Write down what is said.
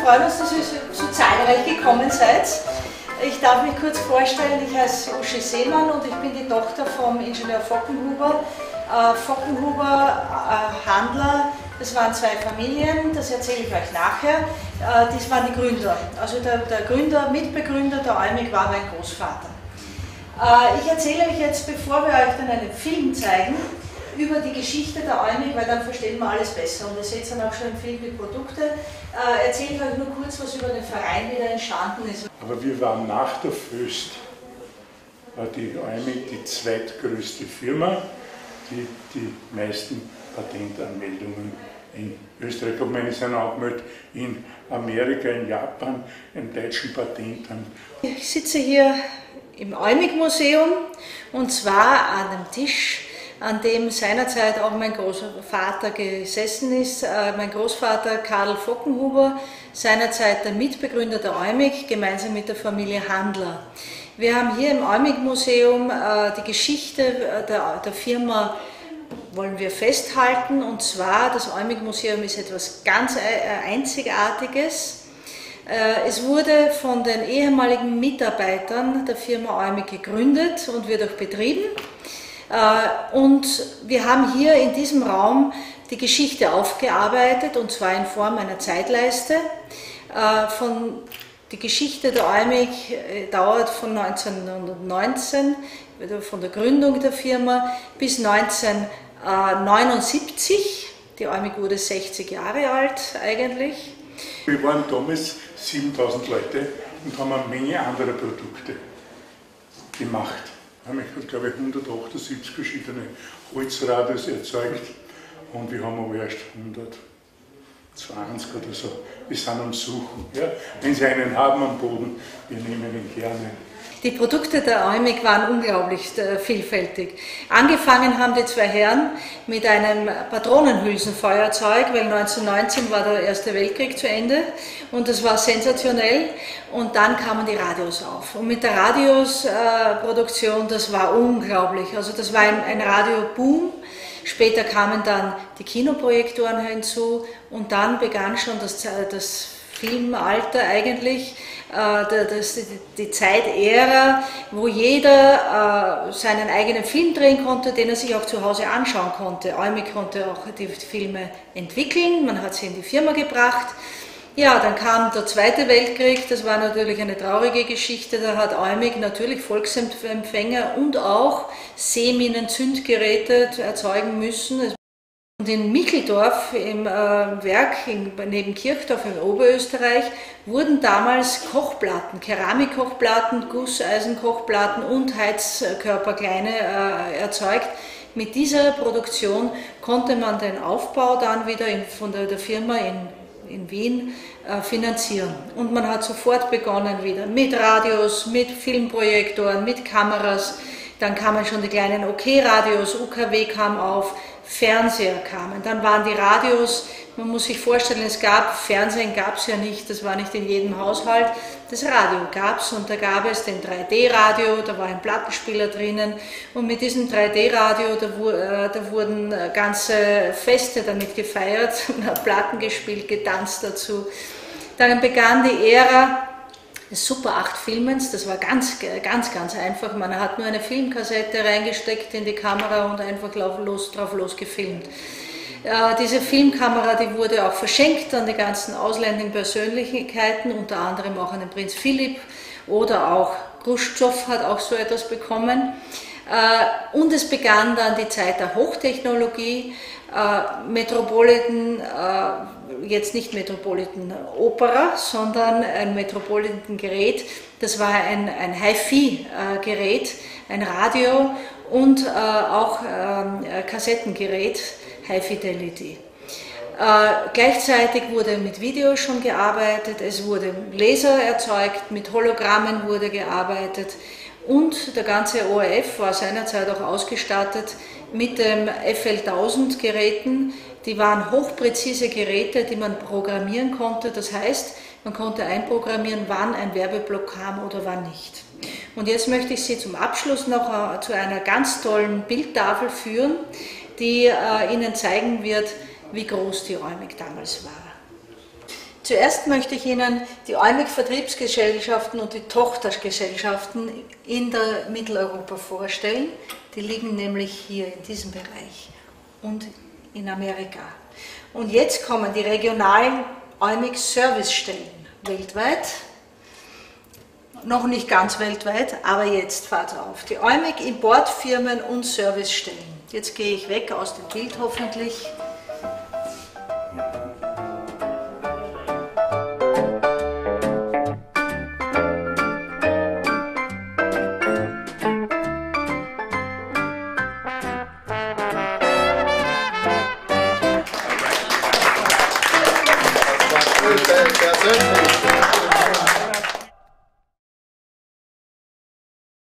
freuen uns, dass ihr so zahlreich gekommen seid. Ich darf mich kurz vorstellen, ich heiße Uschi Seemann und ich bin die Tochter vom Ingenieur Vockenhuber. Handler, das waren zwei Familien, das erzähle ich euch nachher. Das waren die Gründer. Also der Gründer, Mitbegründer der Eumig war mein Großvater. Ich erzähle euch jetzt, bevor wir euch dann einen Film zeigen, über die Geschichte der Eumig, weil dann versteht man alles besser. Und ihr seht dann auch schon im Film die Produkte. Erzähle ich euch nur kurz was über den Verein, wie der entstanden ist. Aber wir waren nach der Föst, war die Eumig die zweitgrößte Firma, die die meisten Patentanmeldungen in Österreich hat. Meine sind angemeldet in Amerika, in Japan, im deutschen Patentamt. Ich sitze hier im Eumig-Museum und zwar an einem Tisch, an dem seinerzeit auch mein Großvater gesessen ist. Mein Großvater Karl Vockenhuber, seinerzeit der Mitbegründer der Eumig, gemeinsam mit der Familie Handler. Wir haben hier im Eumig-Museum die Geschichte der Firma wollen wir festhalten, und zwar das Eumig-Museum ist etwas ganz Einzigartiges. Es wurde von den ehemaligen Mitarbeitern der Firma Eumig gegründet und wird auch betrieben. Und wir haben hier in diesem Raum die Geschichte aufgearbeitet, und zwar in Form einer Zeitleiste. Die Geschichte der Eumig dauert von 1919, von der Gründung der Firma, bis 1979. Die Eumig wurde 60 Jahre alt eigentlich. Wir waren damals 7000 Leute und haben eine Menge anderer Produkte gemacht. Ich habe, glaube ich, 178 verschiedene Holzradios erzeugt und wir haben aber erst 120 oder so. Wir sind am Suchen. Ja? Wenn Sie einen haben am Boden, wir nehmen ihn gerne. Die Produkte der Eumig waren unglaublich vielfältig. Angefangen haben die zwei Herren mit einem Patronenhülsenfeuerzeug, weil 1919 war der Erste Weltkrieg zu Ende und das war sensationell. Und dann kamen die Radios auf. Und mit der Radiosproduktion, das war unglaublich. Also das war ein Radioboom. Später kamen dann die Kinoprojektoren hinzu und dann begann schon das Filmalter eigentlich, die Zeitära, wo jeder seinen eigenen Film drehen konnte, den er sich auch zu Hause anschauen konnte. Eumig konnte auch die Filme entwickeln, man hat sie in die Firma gebracht. Ja, dann kam der Zweite Weltkrieg, das war natürlich eine traurige Geschichte, da hat Eumig natürlich Volksempfänger und auch Seeminenzündgeräte erzeugen müssen. Und in Micheldorf im Werk neben Kirchdorf in Oberösterreich wurden damals Kochplatten, Keramikkochplatten, Gusseisenkochplatten und Heizkörperkleine erzeugt. Mit dieser Produktion konnte man den Aufbau dann wieder von der Firma in Wien finanzieren. Und man hat sofort begonnen wieder mit Radios, mit Filmprojektoren, mit Kameras. Dann kamen schon die kleinen OK-Radios, UKW kam auf, Fernseher kamen. Dann waren die Radios, man muss sich vorstellen, Fernsehen gab es ja nicht, das war nicht in jedem Haushalt. Das Radio gab es und da gab es den 3D-Radio, da war ein Plattenspieler drinnen und mit diesem 3D-Radio, da wurden ganze Feste damit gefeiert, man hat Platten gespielt, getanzt dazu. Dann begann die Ära des Super 8 Filmens, das war ganz einfach. Man hat nur eine Filmkassette reingesteckt in die Kamera und einfach drauf los gefilmt. Diese Filmkamera, die wurde auch verschenkt an die ganzen ausländischen Persönlichkeiten, unter anderem auch an den Prinz Philipp oder auch Khrushchev hat auch so etwas bekommen. Und es begann dann die Zeit der Hochtechnologie, Metropolitan, jetzt nicht Metropolitan Opera, sondern ein Metropolitan Gerät, das war ein HiFi-Gerät, ein Radio und auch Kassettengerät, High Fidelity. Gleichzeitig wurde mit Video schon gearbeitet, es wurde Laser erzeugt, mit Hologrammen wurde gearbeitet. Und der ganze ORF war seinerzeit auch ausgestattet mit dem FL1000 Geräten. Die waren hochpräzise Geräte, die man programmieren konnte. Das heißt, man konnte einprogrammieren, wann ein Werbeblock kam oder wann nicht. Und jetzt möchte ich Sie zum Abschluss noch zu einer ganz tollen Bildtafel führen, die Ihnen zeigen wird, wie groß die Eumig damals war. Zuerst möchte ich Ihnen die EUMIC-Vertriebsgesellschaften und die Tochtergesellschaften in der Mitteleuropa vorstellen. Die liegen nämlich hier in diesem Bereich und in Amerika. Und jetzt kommen die regionalen EUMIC-Servicestellen weltweit. Noch nicht ganz weltweit, aber jetzt fahrt auf. Die EUMIC-Importfirmen und Servicestellen. Jetzt gehe ich weg aus dem Bild hoffentlich.